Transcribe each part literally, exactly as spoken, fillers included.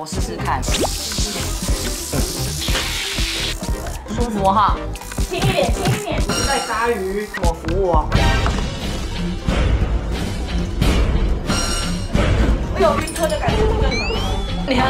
我试试看。舒服哈， 轻一点，轻一点。我是在鲨鱼， 我服务哦。 我有晕车的感觉，不正常。 你看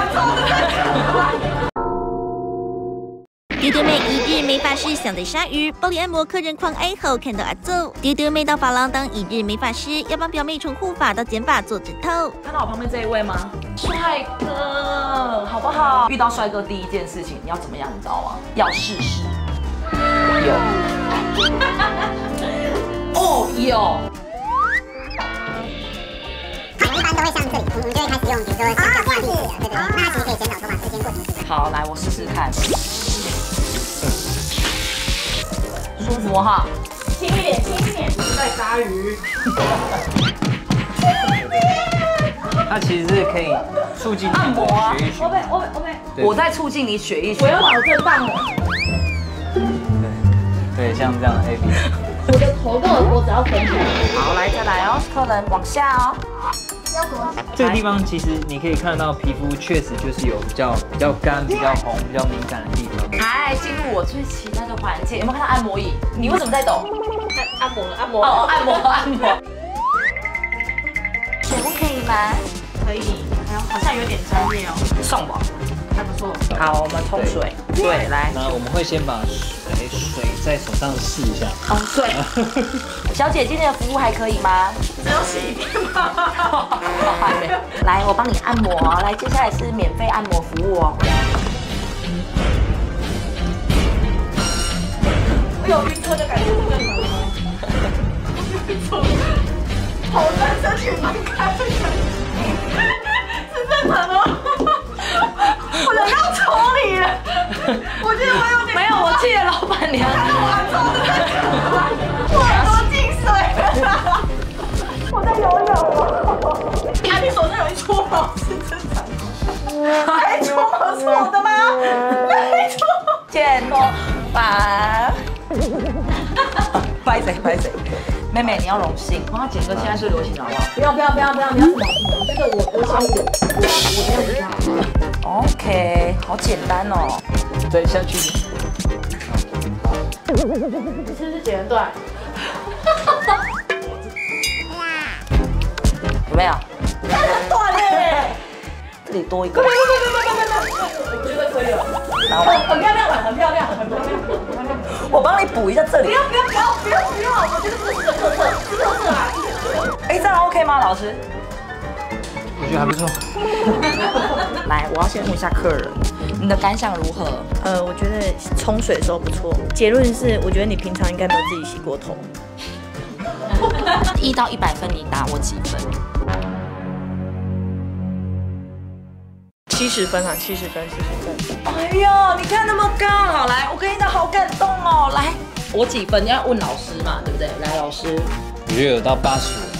我丢丢妹一日美发师想在鲨鱼，暴力按摩客人狂哀后看到阿奏。丢丢妹到发廊当一日美发师，要帮表妹从护发到剪发做指头。 看到我旁边这一位吗？帅哥，好不好？遇到帅哥第一件事情你要怎么样？你知道吗？要试试。有。哦，有。 一般都会像这里，我们就会开始用，比如说像这样画地址了，对不对？那其实可以减少头发时间过程。 好，来我试试看。舒服哈， 轻一点，轻一点。我是在鲨鱼。 它其实是可以促进按摩啊。 血液循 OK 环。 OK OK。 我在促进你血液循我要环。 脑震荡了。 对，像这样 A B。 我的头跟我脖子要分开。 好，来再来哦，客人往下哦。 这个地方其实你可以看到皮肤确实就是有比较比较干、比较红、比较敏感的地方。 来进入我最期待的环节，有没有看到按摩椅？你为什么在抖？ 按按摩按摩。 哦，按摩按摩。水温可以吗？ 可以。哎呦，好像有点专业哦。 送吧。 还不错。 好，我们冲水。对，来。 那我们会先把水水在手上试一下。 哦，对。小姐，今天的服务还可以吗？ 只有洗一遍吗？ 还没。来，我帮你按摩。来，接下来是免费按摩服务哦。 我有晕车的感觉，不正常吗？好难身体分开的感觉，是正常的吗？我人要抽你了，我觉得我有点没有，我气了老板娘。 我耳朵进水了，我在游泳哦。啊，你手上有一撮毛是正常的，那一撮毛是我的吗？那一撮剪头发。拍谁拍谁，妹妹你要荣幸，帮他剪个现在是流行的好不好？ 不要不要不要不要，你要什么？这个我我想我我我这样子。 OK， 好简单哦。 对，下去。 你是不是剪得断？ 有没有？ 断嘞！ 这里多一个。 别别别别别别别！我觉得可以了。 然后很很漂亮了，很漂亮，很漂亮，很漂亮。 我帮你补一下这里。 不要不要不要不要不要！我觉得这是个特色，是特色啊！ 哎，这样 OK 吗，老师？ 我觉得还不错。 来，我要先问一下客人，你的感想如何？ 呃，我觉得冲水的时候不错。结论是，我觉得你平常应该没有自己洗过头。 一到一百分，你打我几分？ 七十分啊，七十分，七十分。 哎呦，你看那么高，好来，我跟你讲，好感动哦。来，我几分？要问老师嘛，对不对？来，老师， 我觉得有到八十五。